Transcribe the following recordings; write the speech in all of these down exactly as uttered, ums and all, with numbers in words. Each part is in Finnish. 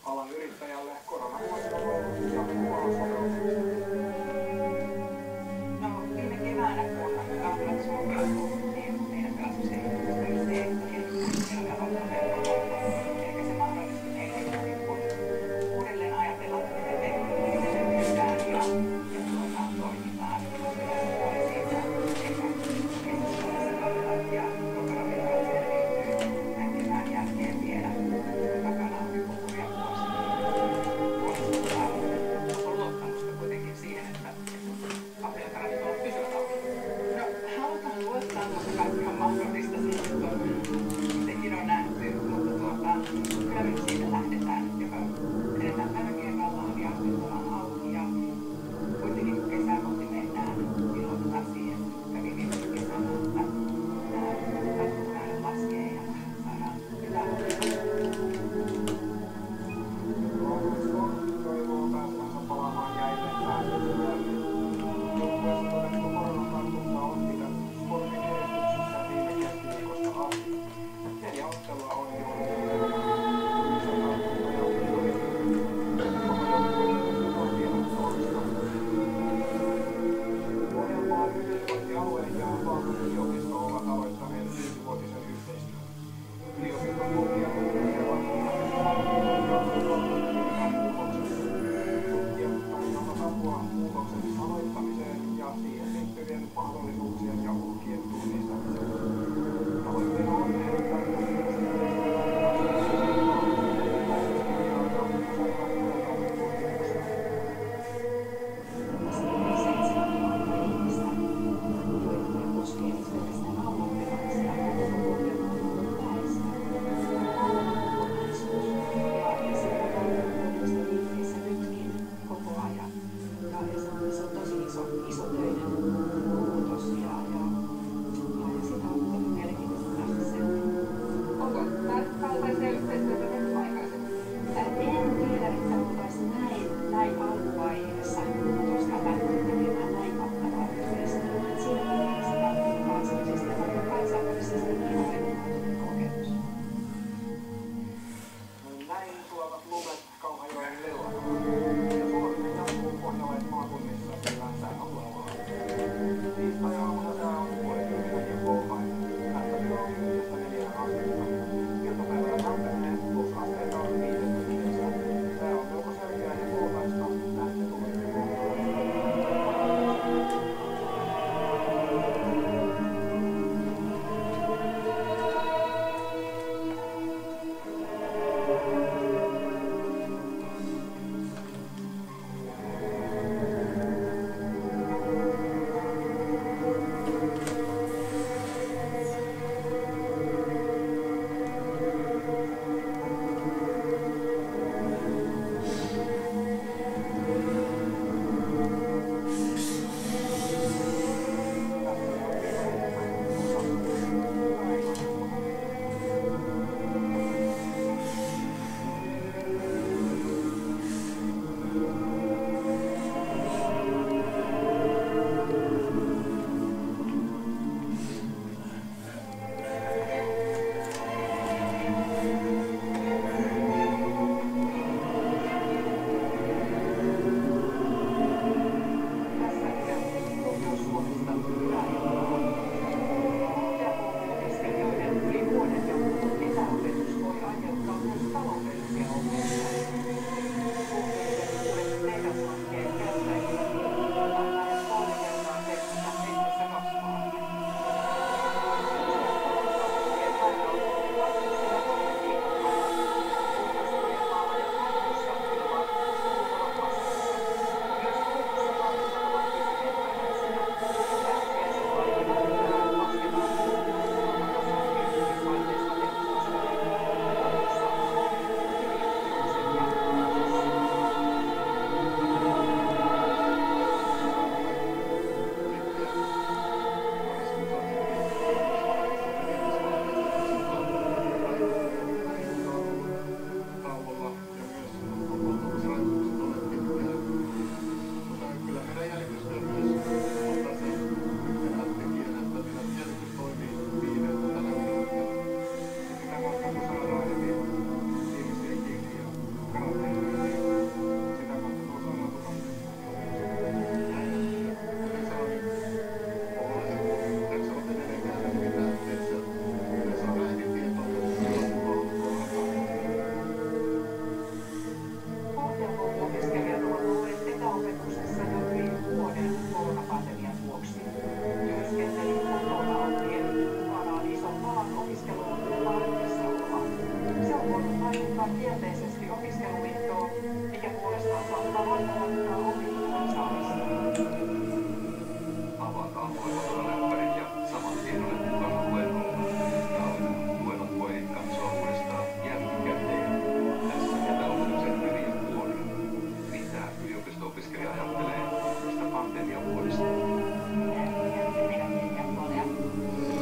Alan yrittäjälle koronavuosi on ollut jatkuvaa sopeutumista. No viime keväänä, kun kahvilat sulkeutuu, niin meidän pelastusjärjestelmä oli se, että meillä on verkkokauppa. Eli se mahdollisti meille uudelleen ajatella, miten me tehdään ja, ja tuota, toimitaan. Ja oli siitä sekä kesässä kahvilat ja ruokaravintoloissa selviytyy tämän kevään jälkeen vielä. Takana on joku kurja vuosi. Puolustaa on luottamusta kuitenkin siihen, että kahvilaravintolat pysyvät auki. No, halutaan luottaa, mutta kaikki on mahdollista. Sitten on sekin on nähty, mutta tuota, kyllä me siitä lähdetään, joka edetään päivän kerrallaan ja nyt auki. Ja kuitenkin kun kesää kohti mennään, niin luotetaan siihen, kävi viime kesänä, että tartuntamäärät laskee ja saadaan hyvää hoitoa. Toivoo pääsemänsä palaamaan jäilleen päätöksen jälkeen. Joukkueessa todettu koronatartunta on pitänyt sportin edistyksessä viime keskiviikosta asti. Neljä ottelua on jo ollut yhdeksän tartunta ja koko joukkueessa on vielä torsta. Ohjelmaan hyvinvointialue ja Vaasan yliopisto ovat aloittaneet viisivuotisen yhteistyön. Yliopiston tutkijat tutkivat muutoksen aloittamiseen ja siihen liittyvien mahdollisuuksien ja uhkien tunnistamiseen. Tavoitteena on, että tutkimusten vaikuttaa kielteisesti opiskeluviikkoon, mikä puolestaan saattaa vaikeuttaa opintojen saamista. Avataan luennoläppärit ja saman tien olet mukana luennolla. Luennot voi katsoa uudestaan jälkikäteen. Tässä etäopetuksen hyviä puolia. Mitä yliopisto-opiskelija ajattelee tästä pandemiavuodesta?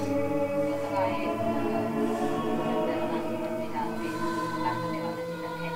Totta kai nyt sellainen, mitä oli lähtötilanne siitä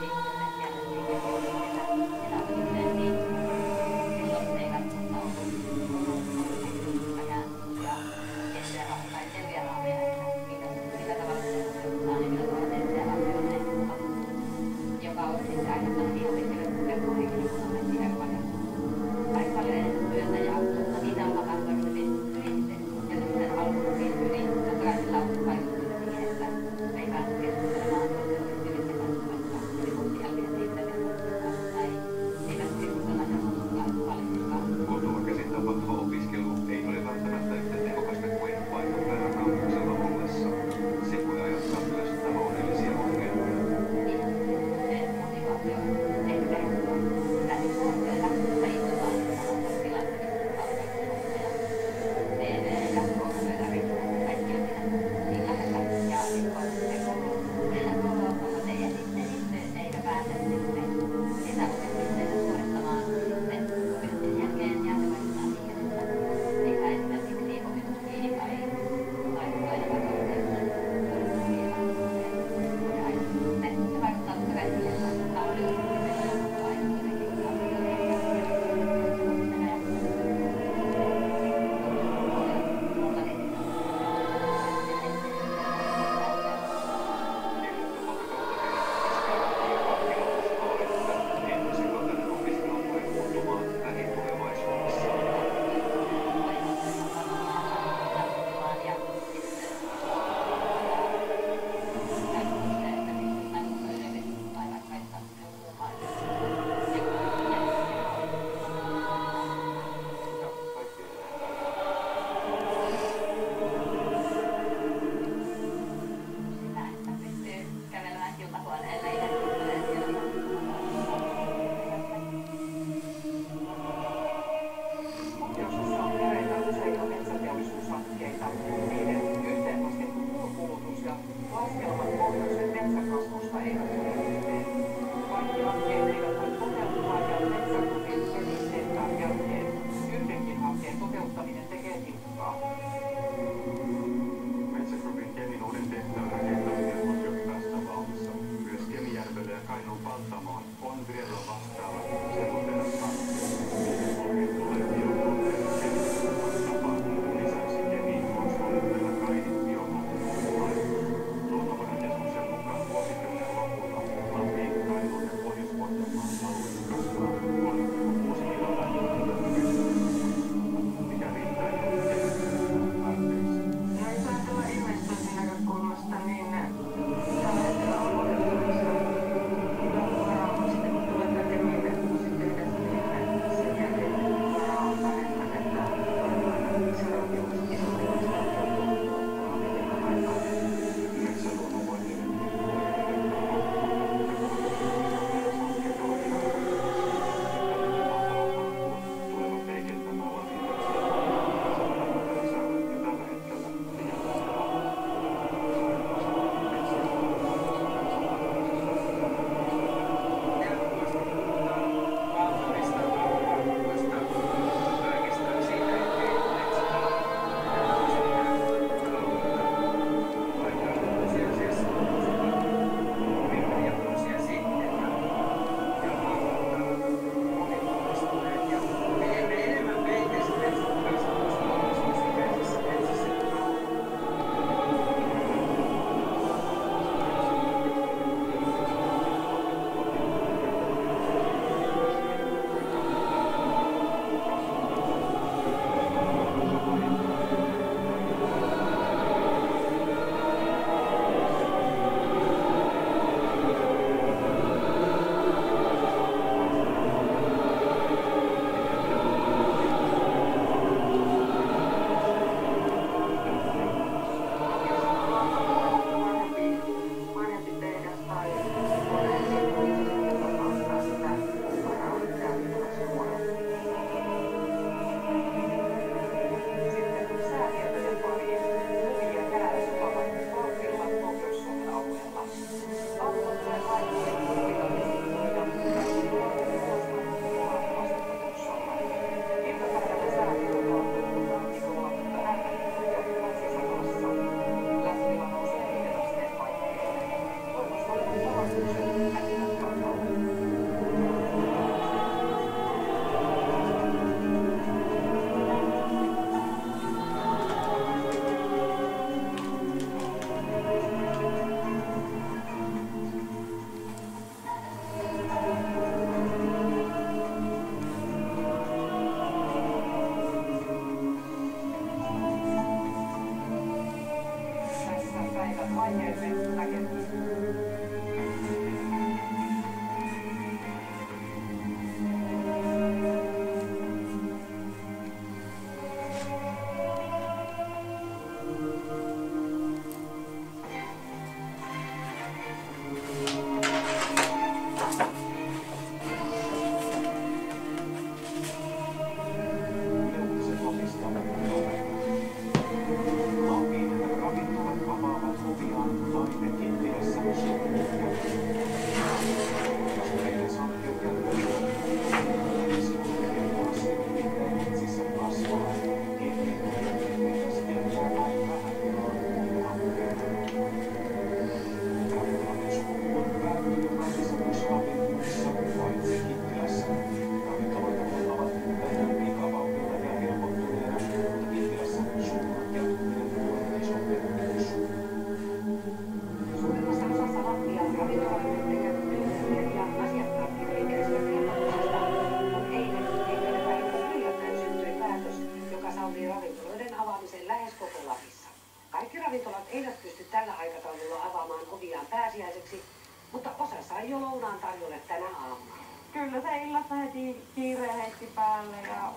Kyllä se illassa heti kiire heitti päälle ja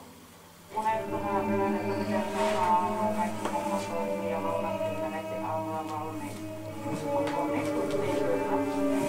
unet vähän myöhemmin, että miten saadaan kaikki hommat toimii ja lounas kymmeneksi aamulla valmiin. Onnistuttiin kyllä.